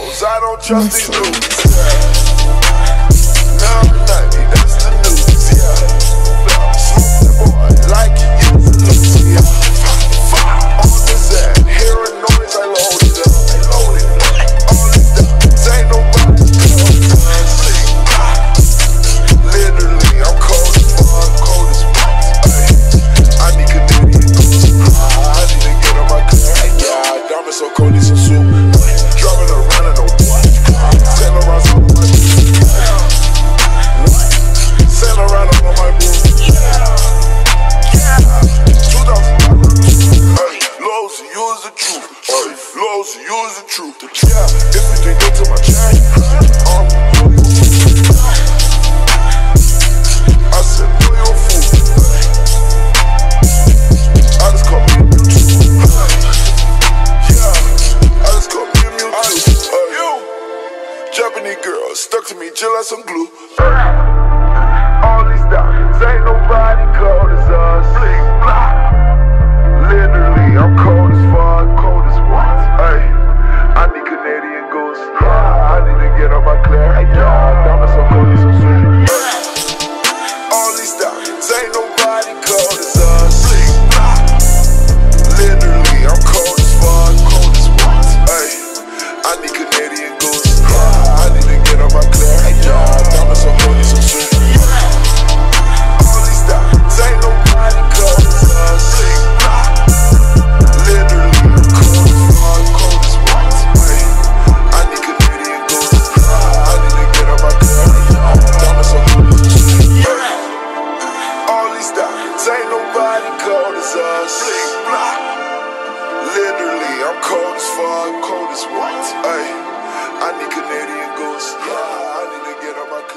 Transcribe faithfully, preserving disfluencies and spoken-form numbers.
clothes, I don't trust these dudes. Now I'm ninety, that's the news, yeah. Smoke that boy like he used to lose, yeah. On his head, hearing noise, I load it up, I load it up. All these diamonds, ain't nobody close. Literally, I'm cold as fuck, cold as fuck. I need Canadian goose, I need to get on my car. Yeah, diamonds so cold, need some soup. Driving around in a what? Sail around some of my boots. Sail around on my boots. Two thousand dollars. Hey, Lowe's, use the truth. Hey, Lowe's, use the truth. Yeah, if you think into my chain, um, I said, know your food. I just call me a Mewtwo. Yeah, I just call me a Mewtwo. Uh, you, Japanese girl, stuck to me, chill like some glue. All these diamonds, ain't nobody cold as us. Bling, blah. Literally, I'm cold as fuck, cold as what? Hey, I need Canadian goose. Yeah, I need to get on my clear. Yeah, diamonds so cold as some soup. All these diamonds, ain't nobody cold as us. Bling, blah. Literally, I'm cold as fuck, cold as what? Hey, I need Canadian goose. Yeah, I need to get on my clear. Yeah, diamonds so cold as some soup. All these diamonds, ain't nobody cold as us. Bling, blah. Literally, I'm cold as fuck, cold as what? Hey, I need Canadian goose. Yeah, I need to get on my clear. Yeah, diamonds so cold as some soup. All these diamonds, ain't nobody cold as us. Bling, blah. Literally, I'm cold as fuck, cold as what? Ay, I need Canadian goose. Yeah, I need to get on my